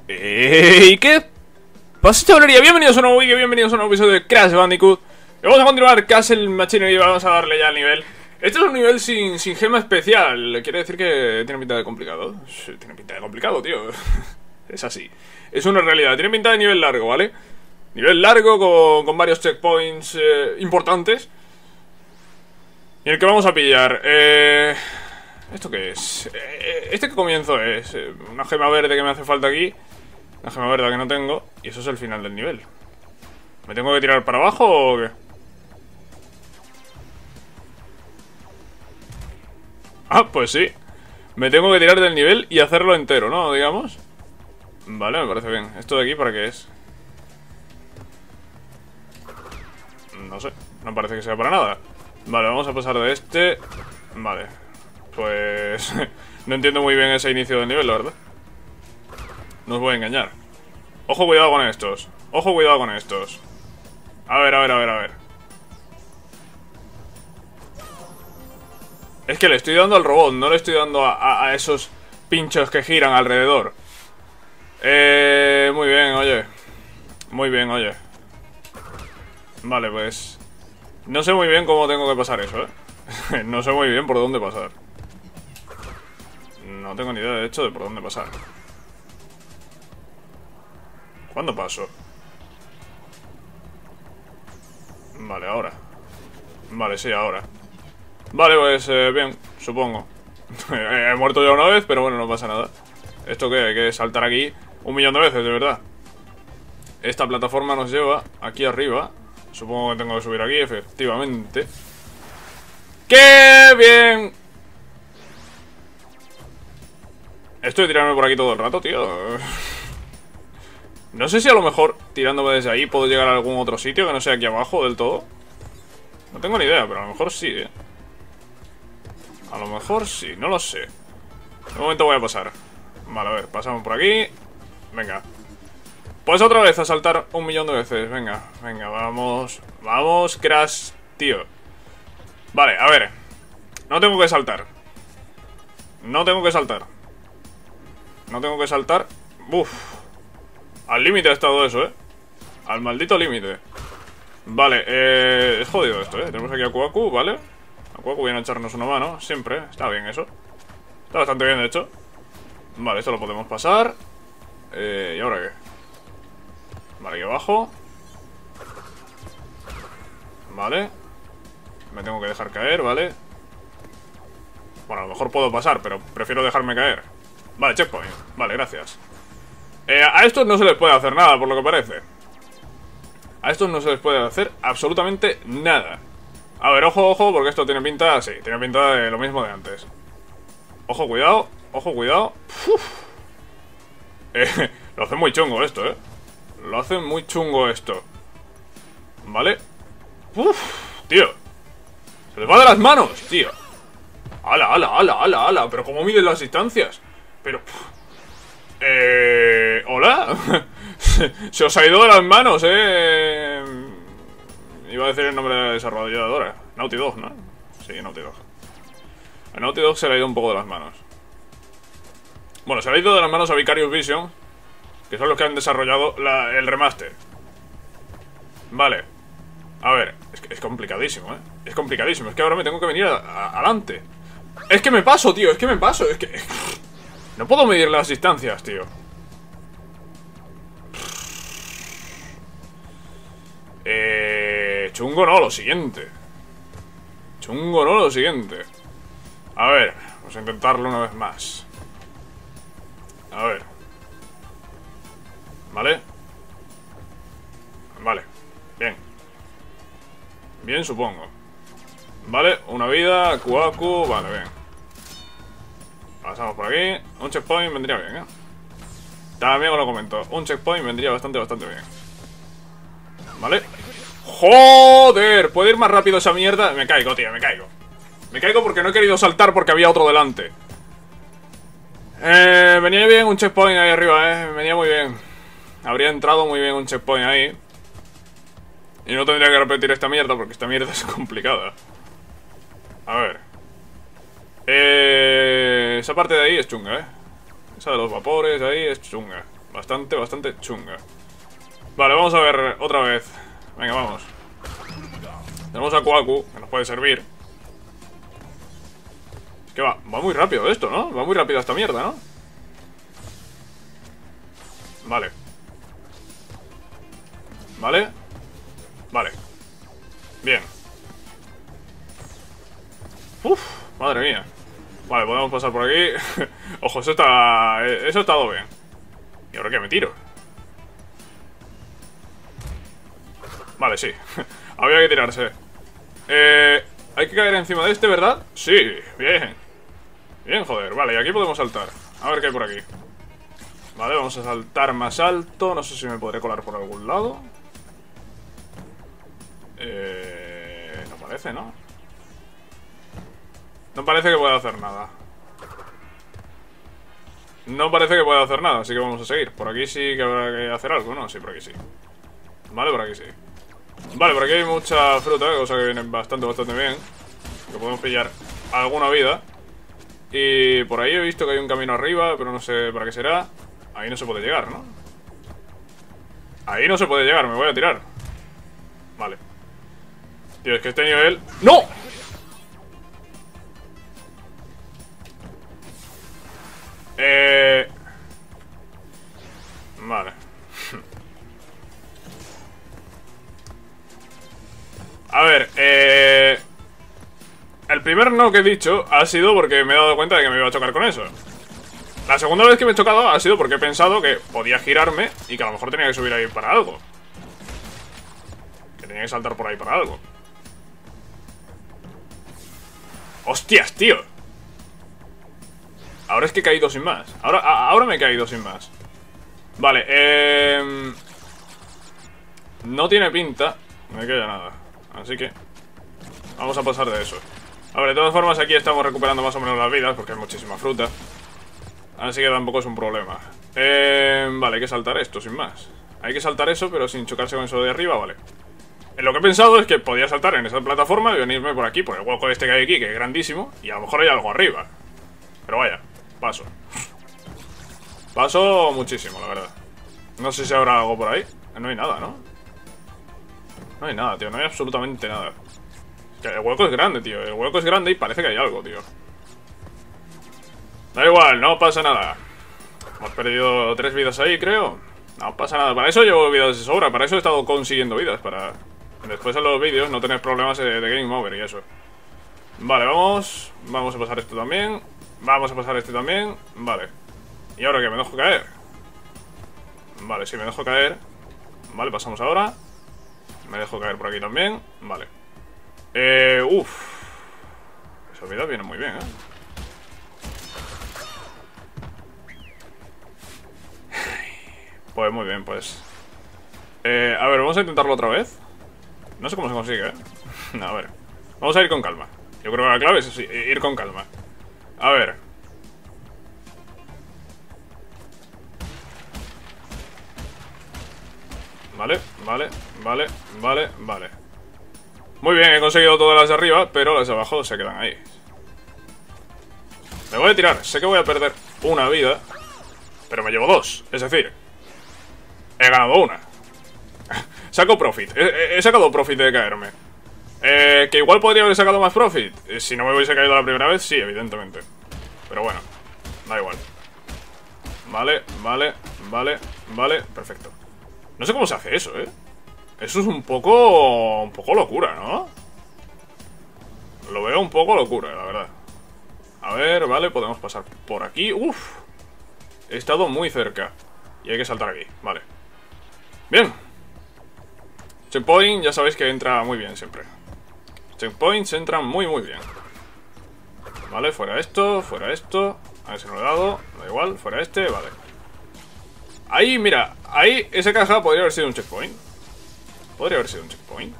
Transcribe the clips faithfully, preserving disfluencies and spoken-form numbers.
¿Y qué pasa, chavalería? Bienvenidos a un nuevo vídeo, bienvenidos a un nuevo episodio de Crash Bandicoot. Y vamos a continuar Castle Machinery y vamos a darle ya al nivel. Este es un nivel sin, sin gema especial. Quiere decir que tiene pinta de complicado. Sí, tiene pinta de complicado, tío. Es así. Es una realidad. Tiene pinta de nivel largo, ¿vale? Nivel largo con, con varios checkpoints eh, importantes. Y el que vamos a pillar. Eh... ¿Esto qué es? Eh, ¿Este qué comienzo es? Eh, una gema verde que me hace falta aquí. Una gema verde que no tengo. Y eso es el final del nivel. ¿Me tengo que tirar para abajo o qué? Ah, pues sí. Me tengo que tirar del nivel y hacerlo entero, ¿no? Digamos. Vale, me parece bien. ¿Esto de aquí para qué es? No sé. No parece que sea para nada. Vale, vamos a pasar de este. Vale. Pues... no entiendo muy bien ese inicio del nivel, la verdad. No os voy a engañar. Ojo, cuidado con estos. Ojo, cuidado con estos. A ver, a ver, a ver, a ver. Es que le estoy dando al robot, no le estoy dando a, a, a esos pinchos que giran alrededor. Eh... Muy bien, oye. Muy bien, oye. Vale, pues... no sé muy bien cómo tengo que pasar eso, ¿eh? No sé muy bien por dónde pasar. No tengo ni idea, de hecho, de por dónde pasar. ¿Cuándo paso? Vale, ahora. Vale, sí, ahora. Vale, pues eh, bien, supongo. He muerto ya una vez, pero bueno, no pasa nada. ¿Esto qué? Hay que saltar aquí un millón de veces, de verdad. Esta plataforma nos lleva aquí arriba. Supongo que tengo que subir aquí, efectivamente. ¡Qué bien! Estoy tirándome por aquí todo el rato, tío. No sé si a lo mejor tirándome desde ahí puedo llegar a algún otro sitio que no sea aquí abajo del todo. No tengo ni idea, pero a lo mejor sí, eh. A lo mejor sí, no lo sé. De momento voy a pasar. Vale, a ver, pasamos por aquí. Venga. Pues otra vez a saltar un millón de veces. Venga, venga, vamos. Vamos, Crash, tío. Vale, a ver. No tengo que saltar. No tengo que saltar. No tengo que saltar. Uf. Al límite ha estado eso, eh. Al maldito límite. Vale, eh... es jodido esto, eh. Tenemos aquí a Kuaku, ¿vale? A Kuaku viene a echarnos una mano, siempre. Está bien eso. Está bastante bien, de hecho. Vale, esto lo podemos pasar. Eh... ¿Y ahora qué? Vale, aquí abajo. Vale. Me tengo que dejar caer, ¿vale? Bueno, a lo mejor puedo pasar, pero prefiero dejarme caer. Vale, checkpoint. Vale, gracias. Eh, a estos no se les puede hacer nada, por lo que parece. A estos no se les puede hacer absolutamente nada. A ver, ojo, ojo, porque esto tiene pinta... sí, tiene pinta de lo mismo de antes. Ojo, cuidado. Ojo, cuidado. Uf. Eh, lo hace muy chungo esto, eh. Lo hace muy chungo esto. Vale. Uf, tío. Se les va de las manos, tío. Ala, ala, ala, ala, ala. Pero cómo miden las distancias. Pero... Eh... ¿Hola? Se os ha ido de las manos, eh... Iba a decir el nombre de la desarrolladora. Naughty Dog, ¿no? Sí, Naughty Dog. A Naughty Dog se le ha ido un poco de las manos. Bueno, se le ha ido de las manos a Vicarious Vision, que son los que han desarrollado la, el remaster. Vale. A ver, es que es complicadísimo, ¿eh? Es complicadísimo, es que ahora me tengo que venir adelante. Es que me paso, tío, es que me paso. Es que... no puedo medir las distancias, tío. Eh... Chungo no, lo siguiente. Chungo no, lo siguiente. A ver, vamos a intentarlo una vez más. A ver. Vale. Vale, bien. Bien, supongo. Vale, una vida, Kuaku, vale, bien. Pasamos por aquí. Un checkpoint vendría bien, ¿eh? También os lo comento. Un checkpoint vendría bastante, bastante bien. Vale. ¡Joder! ¿Puede ir más rápido esa mierda? Me caigo, tío, me caigo. Me caigo porque no he querido saltar porque había otro delante. Eh, venía bien un checkpoint ahí arriba, eh. Venía muy bien. Habría entrado muy bien un checkpoint ahí. Y no tendría que repetir esta mierda porque esta mierda es complicada. A ver. Eh, esa parte de ahí es chunga, eh. Esa de los vapores ahí es chunga. Bastante, bastante chunga. Vale, vamos a ver otra vez. Venga, vamos. Tenemos a Kuaku, que nos puede servir. Es que va, va muy rápido esto, ¿no? Va muy rápido esta mierda, ¿no? Vale. Vale. Vale. Bien. Uf, madre mía. Vale, podemos pasar por aquí. Ojo, eso está... Eso ha estado bien. ¿Y ahora qué? Me tiro. Vale, sí. Había que tirarse. Eh... Hay que caer encima de este, ¿verdad? Sí, bien. Bien, joder. Vale, y aquí podemos saltar. A ver qué hay por aquí. Vale, vamos a saltar más alto. No sé si me podré colar por algún lado. Eh... No parece, ¿no? No parece que pueda hacer nada. No parece que pueda hacer nada, así que vamos a seguir. Por aquí sí que habrá que hacer algo, ¿no? Sí, por aquí sí. Vale, por aquí sí. Vale, por aquí hay mucha fruta, cosa que viene bastante, bastante bien. Que podemos pillar alguna vida. Y por ahí he visto que hay un camino arriba, pero no sé para qué será. Ahí no se puede llegar, ¿no? Ahí no se puede llegar, me voy a tirar. Vale. Tío, es que este nivel... ¡No! Eh... Vale. A ver, eh... el primer no que he dicho ha sido porque me he dado cuenta de que me iba a chocar con eso. La segunda vez que me he chocado ha sido porque he pensado que podía girarme y que a lo mejor tenía que subir ahí para algo. Que tenía que saltar por ahí para algo. ¡Hostias, tío! Ahora es que he caído sin más. Ahora, a, ahora me he caído sin más. Vale, eh... no tiene pinta de que haya nada. Así que vamos a pasar de eso. A ver, de todas formas aquí estamos recuperando más o menos las vidas porque hay muchísima fruta. Así que tampoco es un problema. eh, Vale, hay que saltar esto, sin más. Hay que saltar eso, pero sin chocarse con eso de arriba, vale. Lo que he pensado es que podía saltar en esa plataforma y venirme por aquí, por el hueco este que hay aquí, que es grandísimo. Y a lo mejor hay algo arriba. Pero vaya, paso. Paso muchísimo, la verdad. No sé si habrá algo por ahí. No hay nada, ¿no? No hay nada, tío, no hay absolutamente nada. Que el hueco es grande, tío. El hueco es grande y parece que hay algo, tío. Da igual, no pasa nada. Hemos perdido tres vidas ahí, creo. No pasa nada, para eso llevo vidas de sobra. Para eso he estado consiguiendo vidas. Para después en los vídeos no tener problemas de game over y eso. Vale, vamos. Vamos a pasar esto también. Vamos a pasar este también. Vale. ¿Y ahora qué? ¿Me dejo caer? Vale, sí, me dejo caer. Vale, pasamos ahora. Me dejo caer por aquí también. Vale. Eh, uff. Esa vida viene muy bien, ¿eh? Pues muy bien, pues eh, a ver, vamos a intentarlo otra vez. No sé cómo se consigue, ¿eh? No, a ver, vamos a ir con calma. Yo creo que la clave es así, ir con calma. A ver. Vale, vale, vale, vale, vale. Muy bien, he conseguido todas las de arriba, pero las de abajo se quedan ahí. Me voy a tirar, sé que voy a perder una vida, pero me llevo dos, es decir, he ganado una. Saco profit, he, he sacado profit de caerme. eh, Que igual podría haber sacado más profit eh, si no me hubiese caído la primera vez, sí, evidentemente. Pero bueno, da igual. Vale, vale, vale, vale, perfecto. No sé cómo se hace eso, eh. Eso es un poco... Un poco locura, ¿no? Lo veo un poco locura, la verdad. A ver, vale, podemos pasar por aquí. Uf. He estado muy cerca. Y hay que saltar aquí, vale. Bien. Checkpoint, ya sabéis que entra muy bien siempre. Checkpoints entran muy muy bien. Vale, fuera esto, fuera esto. A ver si no lo he dado, da igual, fuera este, vale. Ahí, mira, ahí esa caja podría haber sido un checkpoint. Podría haber sido un checkpoint.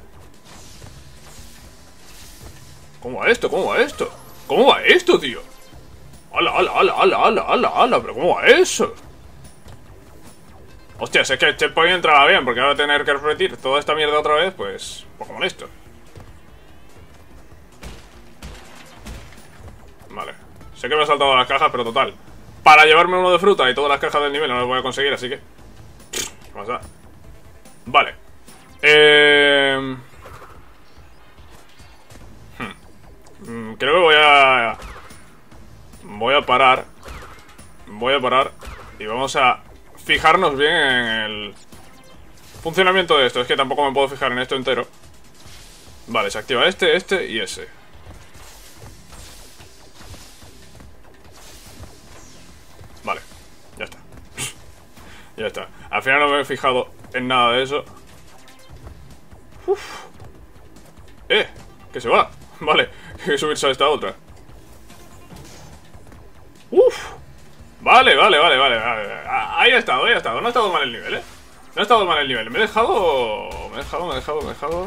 ¿Cómo va esto? ¿Cómo va esto? ¿Cómo va esto, tío? ¡Hala, hala, hala, hala, hala, hala, hala! ¿Pero cómo va eso? Hostia, es que el checkpoint entraba bien, porque ahora tener que repetir toda esta mierda otra vez, pues... un poco molesto. Vale. Sé que me he saltado las cajas, pero total. para llevarme uno de fruta y todas las cajas del nivel no las voy a conseguir, así que... ¿Qué pasa? Vale. Eh... Hmm. Creo que voy a... Voy a parar. Voy a parar. Y vamos a fijarnos bien en el funcionamiento de esto. Es que tampoco me puedo fijar en esto entero. Vale, se activa este, este y ese. Vale, ya está. Ya está. Al final no me he fijado en nada de eso. Uf. Eh, que se va. Vale, hay que subirse a esta otra. Uf. Vale, vale, vale, vale, vale. Ahí ha estado, ahí ha estado. No ha estado mal el nivel, eh. No ha estado mal el nivel. Me he dejado... Me he dejado, me he dejado, me he dejado...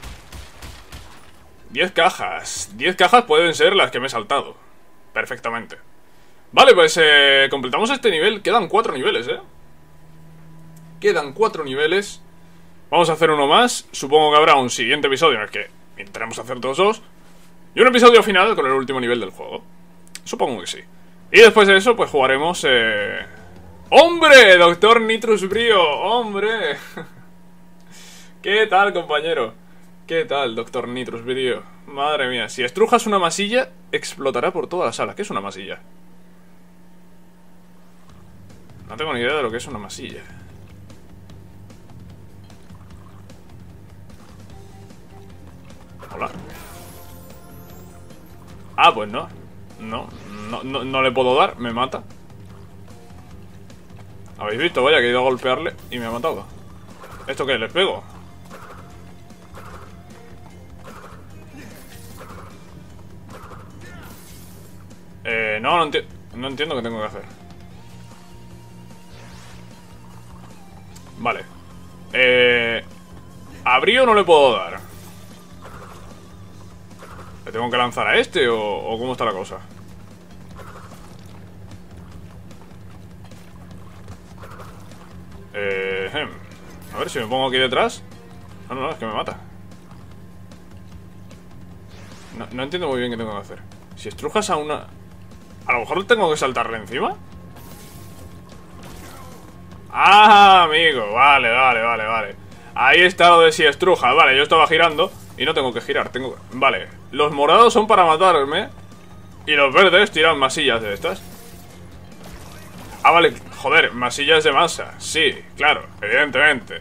diez cajas. diez cajas pueden ser las que me he saltado. Perfectamente. Vale, pues eh, completamos este nivel. Quedan cuatro niveles, eh. Quedan cuatro niveles. Vamos a hacer uno más. Supongo que habrá un siguiente episodio en el que intentaremos hacer todos dos. Y un episodio final con el último nivel del juego. Supongo que sí. Y después de eso, pues jugaremos... Eh... ¡Hombre! Doctor Nitrus Brio. ¡Hombre! ¿Qué tal, compañero? ¿Qué tal, Doctor Nitrus Brio? Madre mía, si estrujas una masilla, explotará por toda la sala. ¿Qué es una masilla? No tengo ni idea de lo que es una masilla. Hola. Ah, pues no. No, no, no, no le puedo dar, me mata. ¿Habéis visto? Vaya, que he ido a golpearle y me ha matado. ¿Esto qué? ¿Les pego? Eh, no, no, enti no entiendo qué tengo que hacer. Vale. Eh... ¿A Brio no le puedo dar? ¿Le tengo que lanzar a este o, o cómo está la cosa? Eh... A ver si me pongo aquí detrás. No, no, no, es que me mata. No, no entiendo muy bien qué tengo que hacer. Si estrujas a una... A lo mejor tengo que saltarle encima. Ah, amigo, vale, vale, vale, vale. Ahí está lo de si estruja. Vale, yo estaba girando y no tengo que girar, tengo... Vale, los morados son para matarme y los verdes tiran masillas de estas. Ah, vale, joder, masillas de masa. Sí, claro, evidentemente.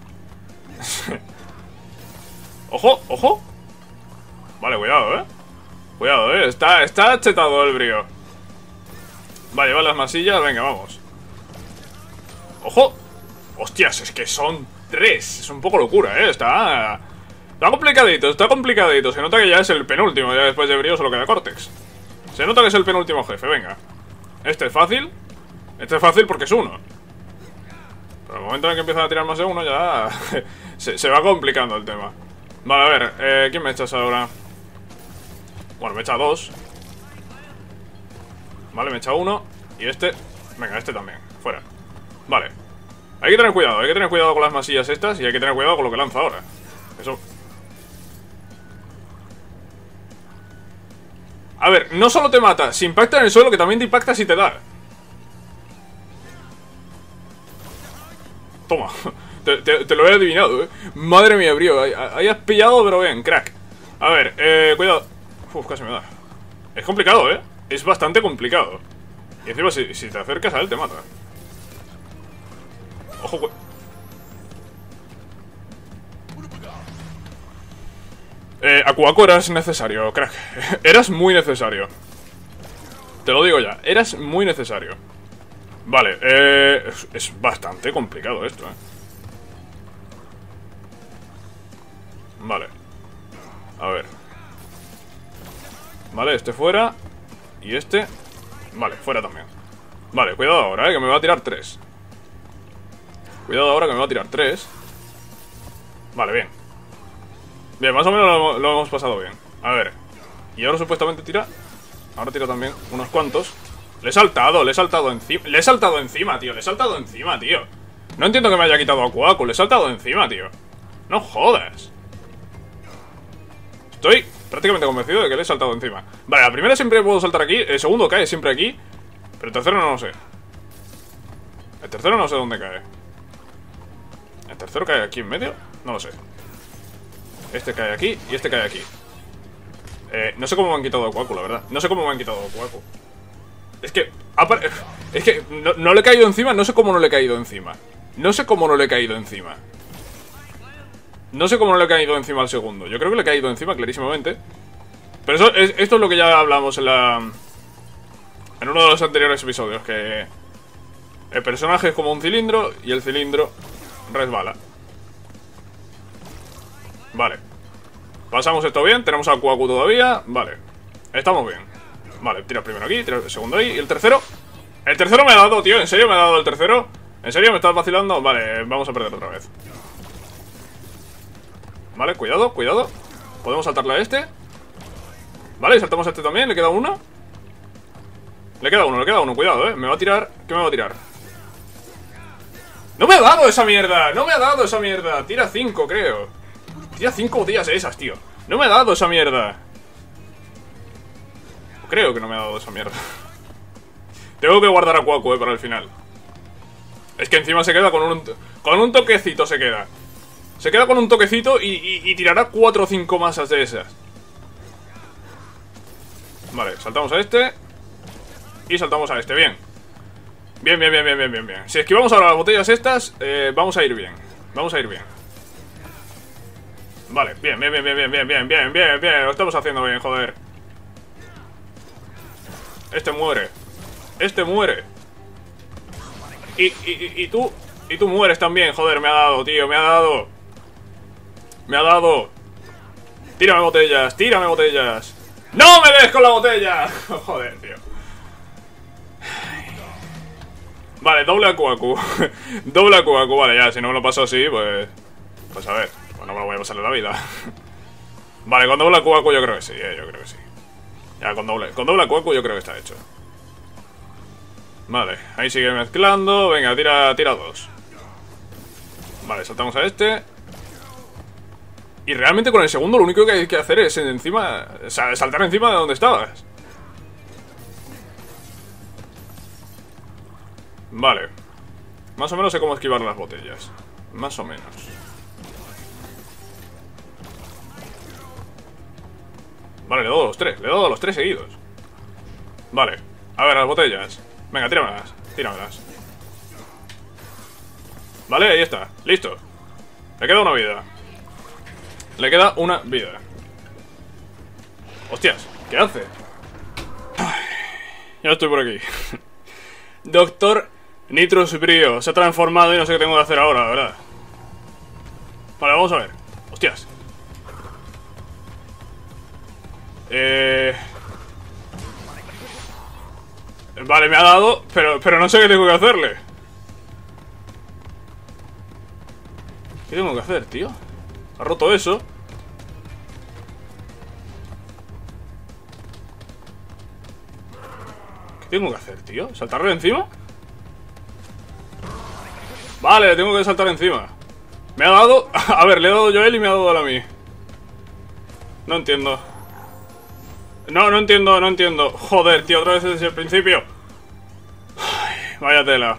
Ojo, ojo. Vale, cuidado, eh. Cuidado, eh, está, está chetado el Brio. Vale, lleva las masillas, venga, vamos. ¡Ojo! Hostias, es que son tres. Es un poco locura, ¿eh? Está... Está complicadito, está complicadito. Se nota que ya es el penúltimo. Ya después de Brio solo queda Cortex. Se nota que es el penúltimo jefe, venga. Este es fácil. Este es fácil porque es uno. Pero el momento en el que empiezan a tirar más de uno ya... se, se va complicando el tema. Vale, a ver, eh, ¿quién me echas ahora? Bueno, me echa dos. Vale, me echa uno. Y este... Venga, este también, fuera. Vale. Hay que tener cuidado, hay que tener cuidado con las masillas estas. Y hay que tener cuidado con lo que lanza ahora. Eso... A ver, no solo te mata, si impacta en el suelo, que también te impacta si te da. Toma. Te, te, te lo he adivinado, eh. Madre mía, Brio. Ahí, ahí has pillado, pero bien, crack. A ver, eh, cuidado. Uf, casi me da. Es complicado, eh. Es bastante complicado. Y encima, si, si te acercas a él, te mata. Ojo, cu Eh, Akuako eras necesario, crack. Eras muy necesario. Te lo digo ya, eras muy necesario. Vale, eh... Es, es bastante complicado esto, eh. Vale. A ver. Vale, este fuera. Y este... Vale, fuera también. Vale, cuidado ahora, eh, que me va a tirar tres. Cuidado ahora que me va a tirar tres. Vale, bien. Bien, más o menos lo, lo hemos pasado bien. A ver. Y ahora supuestamente tira... Ahora tira también unos cuantos. Le he saltado, le he saltado encima. Le he saltado encima, tío. Le he saltado encima, tío. No entiendo que me haya quitado a Akuako. Le he saltado encima, tío. No jodas. Estoy prácticamente convencido de que le he saltado encima. Vale, la primera siempre puedo saltar aquí. El segundo cae siempre aquí. Pero el tercero no lo sé. El tercero no sé dónde cae. ¿El tercero cae aquí en medio? No lo sé. Este cae aquí y este cae aquí. Eh, no sé cómo me han quitado a Quaku, la verdad. No sé cómo me han quitado a Quaku. Es que... Es que no, no le he caído encima. No sé cómo no le he caído encima. No sé cómo no le he caído encima. No sé cómo no le he caído encima al segundo. Yo creo que le he caído encima clarísimamente. Pero eso, es, esto es lo que ya hablamos en la... En uno de los anteriores episodios. Que el personaje es como un cilindro y el cilindro resbala. Vale. Pasamos esto bien, tenemos a Quaku todavía. Vale, estamos bien. Vale, tira primero aquí, tira el segundo ahí. Y el tercero, el tercero me ha dado, tío. ¿En serio me ha dado el tercero? ¿En serio me estás vacilando? Vale, vamos a perder otra vez. Vale, cuidado, cuidado. Podemos saltarle a este. Vale, saltamos a este también, le queda uno. Le queda uno, le queda uno, cuidado, eh. Me va a tirar, ¿qué me va a tirar? ¡No me ha dado esa mierda! ¡No me ha dado esa mierda! Tira cinco, creo. Tira cinco botellas esas, tío. No me ha dado esa mierda. Creo que no me ha dado esa mierda. Tengo que guardar a Quaku, eh, para el final. Es que encima se queda con un... Con un toquecito se queda. Se queda con un toquecito y, y, y tirará cuatro o cinco masas de esas. Vale, saltamos a este. Y saltamos a este, bien. Bien, bien, bien, bien, bien, bien, bien. Si esquivamos ahora las botellas estas, eh, vamos a ir bien. Vamos a ir bien. Vale, bien, bien, bien, bien, bien, bien, bien, bien, bien, bien. Lo estamos haciendo bien, joder. Este muere. Este muere. Y, y, y tú, y tú mueres también, joder, me ha dado, tío, me ha dado. Me ha dado. Tírame botellas, tírame botellas. ¡No me des con la botella! Joder, tío. Vale, doble a Quaku. Doble a Quaku, vale, ya, si no me lo paso así, pues... Pues a ver, pues no me lo voy a pasar en la vida. Vale, con doble a Quaku yo creo que sí, eh, yo creo que sí. Ya, con doble, con doble a Quaku yo creo que está hecho. Vale, ahí sigue mezclando. Venga, tira, tira dos. Vale, saltamos a este. Y realmente con el segundo lo único que hay que hacer es encima... O sea, saltar encima de donde estabas. Vale. Más o menos sé cómo esquivar las botellas. Más o menos. Vale, le he dado a los tres. Le he dado a los tres seguidos. Vale. A ver, las botellas. Venga, tíramelas. Tíramelas. Vale, ahí está. Listo. Le queda una vida. Le queda una vida. Hostias, ¿qué hace? Ay, ya estoy por aquí. Doctor Nitrous Brio. Se ha transformado y no sé qué tengo que hacer ahora, la verdad. Vale, vamos a ver. Hostias. Eh... Vale, me ha dado, pero, pero no sé qué tengo que hacerle. ¿Qué tengo que hacer, tío? Ha roto eso. ¿Qué tengo que hacer, tío? ¿Saltarle encima? Vale, le tengo que saltar encima. Me ha dado... A ver, le he dado yo a él y me ha dado él a mí. No entiendo. No, no entiendo, no entiendo. Joder, tío, otra vez desde el principio. Ay, vaya tela.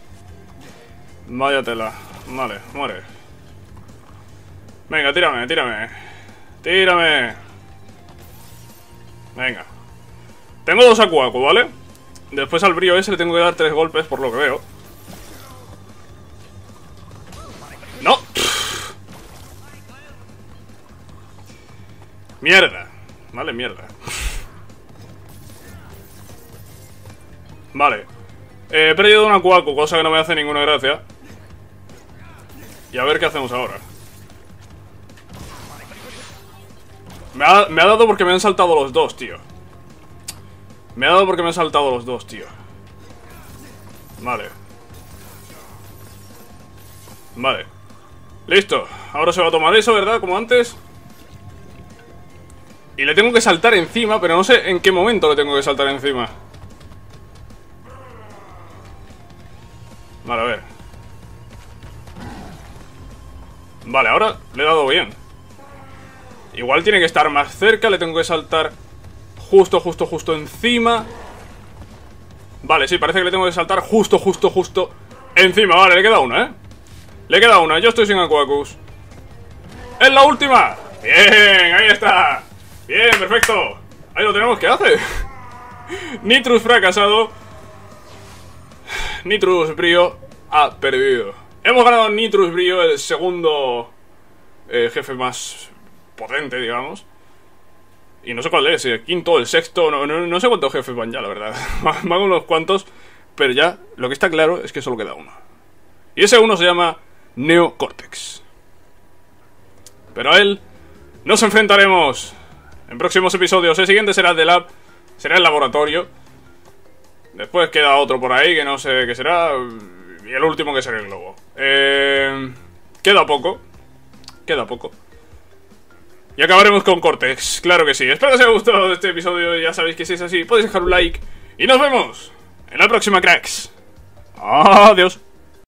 Vaya tela. Vale, muere. Venga, tírame, tírame. Tírame. Venga. Tengo dos a Quaku, ¿vale? Después al brío ese le tengo que dar tres golpes, por lo que veo. ¡No! Mierda. Vale, mierda. Vale. Eh, he perdido una Quaku, cosa que no me hace ninguna gracia. Y a ver qué hacemos ahora. Me ha, me ha dado porque me han saltado los dos, tío. Me ha dado porque me han saltado los dos, tío. Vale. Vale. Listo. Ahora se va a tomar eso, ¿verdad? Como antes. Y le tengo que saltar encima, pero no sé en qué momento le tengo que saltar encima. Vale, a ver. Vale, ahora le he dado bien. Igual tiene que estar más cerca, le tengo que saltar justo, justo, justo encima. Vale, sí, parece que le tengo que saltar justo, justo, justo encima. Vale, le queda una, ¿eh? Le queda una, yo estoy sin Aquacus. ¡Es la última! ¡Bien! Ahí está. Bien, perfecto. Ahí lo tenemos, ¿qué hace? Nitrus fracasado. Nitrus Brío ha perdido. Hemos ganado Nitrus Brío, el segundo eh, jefe más potente, digamos. Y no sé cuál es, el quinto, el sexto, no, no, no sé cuántos jefes van ya, la verdad. Van unos cuantos, pero ya lo que está claro es que solo queda uno. Y ese uno se llama Neocortex. Pero a él nos enfrentaremos en próximos episodios. El siguiente será el de Lab, será el laboratorio. Después queda otro por ahí que no sé qué será. Y el último que será el globo. Eh, queda poco. Queda poco. Y acabaremos con Cortex, claro que sí. Espero que os haya gustado este episodio. Ya sabéis que si es así, podéis dejar un like. Y nos vemos en la próxima, cracks. Adiós.